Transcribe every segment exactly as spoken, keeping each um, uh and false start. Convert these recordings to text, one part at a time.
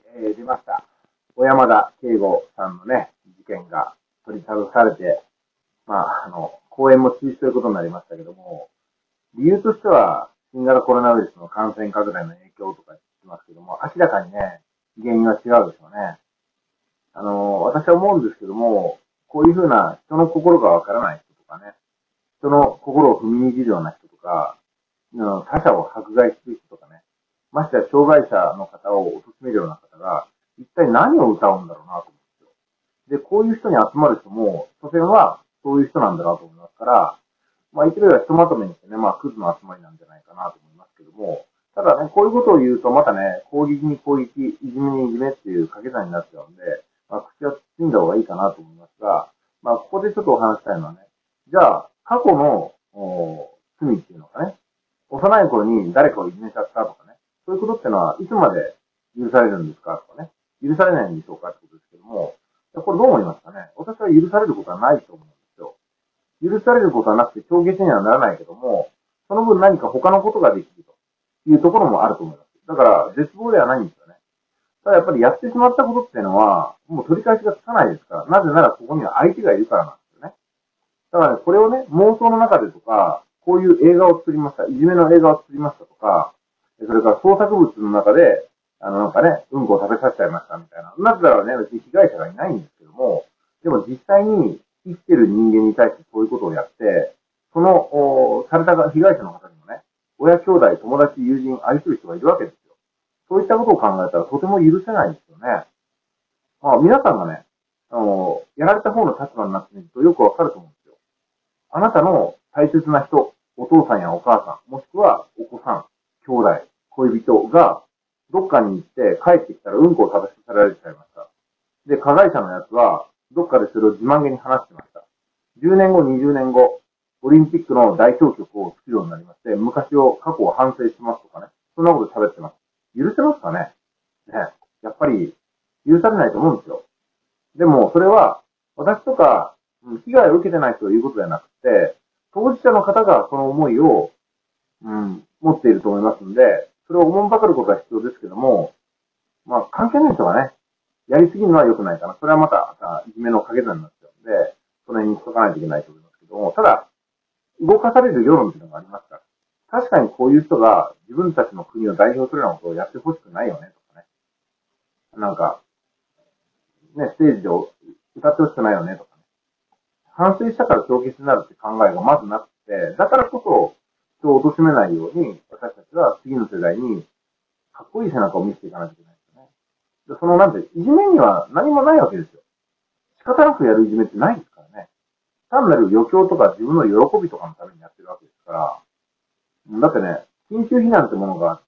えー出ました。小山田圭吾さんのね、事件が取り沙汰されて、まあ、あの、講演も中止ということになりましたけども、理由としては、新型コロナウイルスの感染拡大の影響とか言ってますけども、明らかにね、原因は違うでしょうね。あの、私は思うんですけども、こういうふうな人の心がわからない人とかね、人の心を踏みにじるような人とか、他者を迫害する人とかね、ましてや障害者の方を貶めるような方が、一体何を歌うんだろうなと思うんですよ。で、こういう人に集まる人も、所詮はそういう人なんだなと思いますから、まあ、一例はひとまとめにしてね、まあ、クズの集まりなんじゃないかなと思いますけども、ただね、こういうことを言うと、またね、攻撃に攻撃、いじめにいじめっていう掛け算になっちゃうんで、まあ、口は包んだ方がいいかなと思いますが、まあ、ここでちょっとお話したいのはね、じゃあ、過去の、罪っていうのかね、幼い頃に誰かをいじめちゃったとかね、そういうことってのは、いつまで許されるんですかとかね、許されないんでしょうかってことですけども、これどう思いますかね。私は許されることはないと思うんですよ。許されることはなくて帳消しにはならないけども、その分何か他のことができるというところもあると思います。だから、絶望ではないんですよね。ただやっぱりやってしまったことっていうのは、もう取り返しがつかないですから、なぜならここには相手がいるからなんですよね。だからね、これをね、妄想の中でとか、こういう映画を作りました、いじめの映画を作りましたとか、それから創作物の中で、あのなんかね、うんこを食べさせちゃいましたみたいな。なぜならね、別に被害者がいないんですけども、でも実際に生きてる人間に対してそういうことをやって、その、おされた被害者の方にもね、親兄弟、友達、友人、愛する人がいるわけですよ。そういったことを考えたらとても許せないですよね。まあ、皆さんがね、あの、やられた方の立場になってみるとよくわかると思うんですよ。あなたの大切な人、お父さんやお母さん、もしくはお子さん、兄弟、恋人が、どっかに行って帰ってきたらうんこを食べさせられちゃいました。で、加害者のやつは、どっかでそれを自慢げに話してました。じゅうねんご、にじゅうねんご、オリンピックの代表曲を作るようになりまして、昔を、過去を反省しますとかね。そんなこと喋ってます。許せますかね。ね。やっぱり、許されないと思うんですよ。でも、それは、私とか、被害を受けてない人が言うことではなくて、当事者の方がその思いを、うん、持っていると思いますので、それをおもんばかることは必要ですけども、まあ、関係ない人がね、やりすぎるのは良くないかな。それはまた、いじめの掛け算になっちゃうんで、その辺にしとかないといけないと思いますけども、ただ、動かされる世論っていうのがありますから、確かにこういう人が自分たちの国を代表するようなことをやってほしくないよね、とかね。なんか、ね、ステージで歌ってほしくないよね、とかね。反省したから帳消しになるって考えがまずなくて、だからこそ人を貶めないように、私たちは次の世代にかっこいい背中を見せていかないといけないですよね。でそのなんて、いじめには何もないわけですよ。仕方なくやるいじめってないですからね。単なる余興とか自分の喜びとかのためにやってるわけですから、だってね、緊急避難ってものがあって、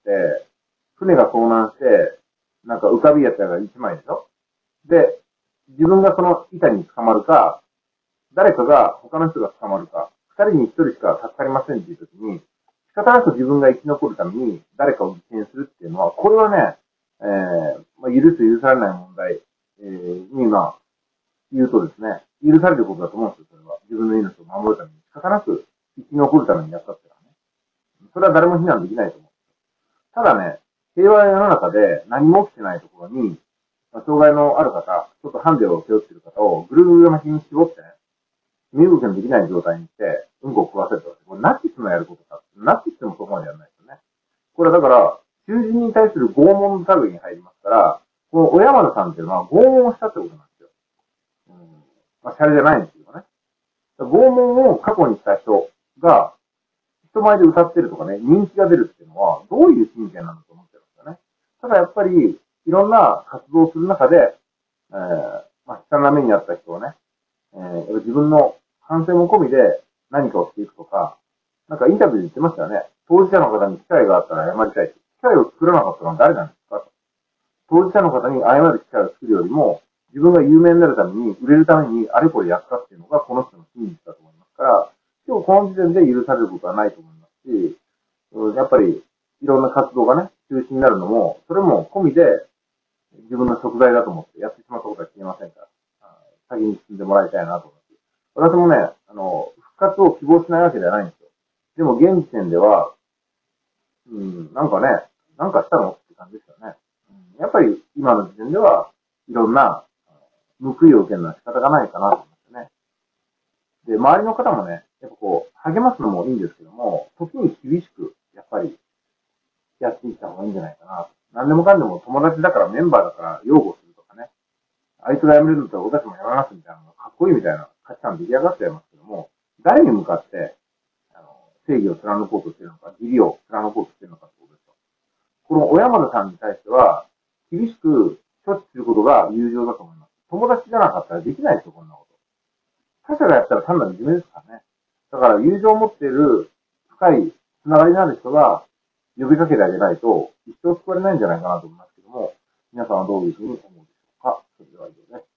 船が遭難して、なんか浮かびやつがいちまいでしょ。で、自分がその板に捕まるか、誰かが他の人が捕まるか、二人に一人しか助かりませんっていう時に、仕方なく自分が生き残るために誰かを犠牲にするっていうのは、これはね、えー、まあ、許す許されない問題、えー、に、まあ、言うとですね、許されることだと思うんですよ、それは。自分の命を守るために、仕方なく生き残るためにやったってのはね。それは誰も非難できないと思う。ただね、平和な世の中で何も起きてないところに、障害のある方、ちょっとハンデを背負っている方をぐるぐる巻きに絞ってね、身動きのできない状態にして、うんこを食わせるとか、これナチスのやることか。ナチスもそこまでやらないですよね。これはだから、囚人に対する拷問類に入りますから、この小山田さんっていうのは拷問をしたってことなんですよ。うん、まあ、シャレじゃないんですけどね。拷問を過去にした人が、人前で歌ってるとかね、人気が出るっていうのは、どういう神経なんだと思ってるんですよね。ただやっぱり、いろんな活動をする中で、えー、まあ、悲惨な目にあった人をね、えー、自分の反省も込みで何かをしていくとか、なんかインタビューで言ってましたよね。当事者の方に機会があったら謝りたい。機会を作らなかったのは誰なんですかと。当事者の方に謝る機会を作るよりも、自分が有名になるために、売れるためにあれこれやったっていうのがこの人の真実だと思いますから、今日この時点で許されることはないと思いますし、やっぱりいろんな活動がね、中止になるのも、それも込みで自分の食材だと思ってやってしまったことは消えませんから、先に進んでもらいたいなと思います。私もね、あの、復活を希望しないわけではないんですよ。でも現時点では、うん、なんかね、なんかしたのって感じですよね。うん、やっぱり今今の時点では、いろんな報いを受けるのは仕方がないかなと思いますよね。で、周りの方もね、やっぱこう、励ますのもいいんですけども、時に厳しく、やっぱり、やっていった方がいいんじゃないかな。何でもかんでも友達だからメンバーだから擁護するとかね。あいつが辞めるんだったら俺たちも辞めますみたいなのがかっこいいみたいな価値観出来上がっちゃいますけども、誰に向かって、あの、正義を貫こうとしているのか、義理を貫こうとしているのかってことですよ。この小山田さんに対しては、厳しく処置することが友情だと思います。友達じゃなかったらできないですよ、こんなこと。他者がやったら単なるいじめですからね。だから友情を持っている深いつながりのある人が呼びかけてあげないと一生救われないんじゃないかなと思いますけども、皆さんはどういうふうに思うでしょうか。それでは以上です。